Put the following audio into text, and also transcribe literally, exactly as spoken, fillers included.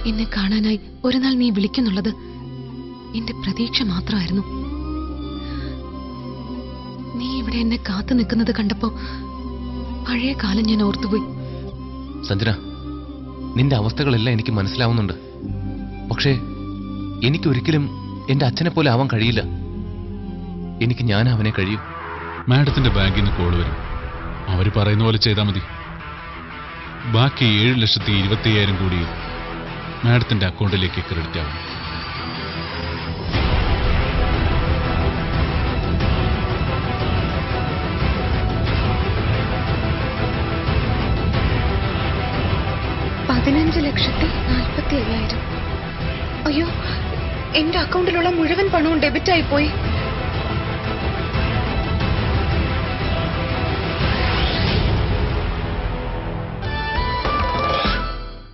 എന്നെ കാണാനായി ഒരു നാൾ നീ വിളിക്കുന്നുള്ളത് എന്റെ പ്രതീക്ഷ മാത്രമായിരുന്നു. നീ ഇവിടെ എന്നെ കാത്തു നിൽക്കുന്നത് കണ്ടപ്പോ പഴയ കാലം ഞാൻ ഓർത്തുപോയി. സഞ്ജന, നിന്റെ അവസ്ഥകളെല്ലാം എനിക്ക് മനസ്സിലാവുന്നുണ്ട്. പക്ഷേ എനിക്കൊരിക്കലും എന്റെ അച്ഛനെ പോലെ ആവാൻ കഴിയില്ല. എനിക്ക് ഞാൻ അവനെ കഴിയും. മാഡത്തിന്റെ ബാങ്കിൽ നിന്ന് കോൾ വരും. അവര് പറയുന്ന പോലെ ചെയ്താൽ മതി. ബാക്കി ഏഴ് ലക്ഷത്തി ഇരുപത്തി അയ്യായിരം കൂടി മാഡത്തിന്റെ അക്കൗണ്ടിലേക്ക് ക്രെഡിറ്റ് ആവും. പതിനഞ്ച് ലക്ഷത്തി നാൽപ്പത്തി അയ്യായിരം. അയ്യോ, എന്റെ അക്കൗണ്ടിലുള്ള മുഴുവൻ പണവും ഡെബിറ്റ് ആയി പോയി.